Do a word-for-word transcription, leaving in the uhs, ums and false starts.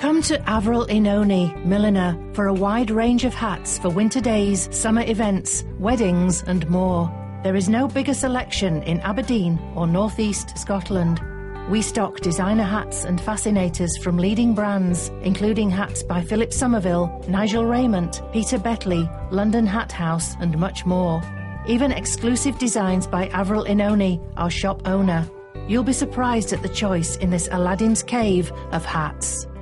Come to Avril Oenone, Milliner, for a wide range of hats for winter days, summer events, weddings and more. There is no bigger selection in Aberdeen or North East Scotland. We stock designer hats and fascinators from leading brands, including hats by Philip Somerville, Nigel Raymond, Peter Betley, London Hat House and much more. Even exclusive designs by Avril Oenone, our shop owner. You'll be surprised at the choice in this Aladdin's cave of hats.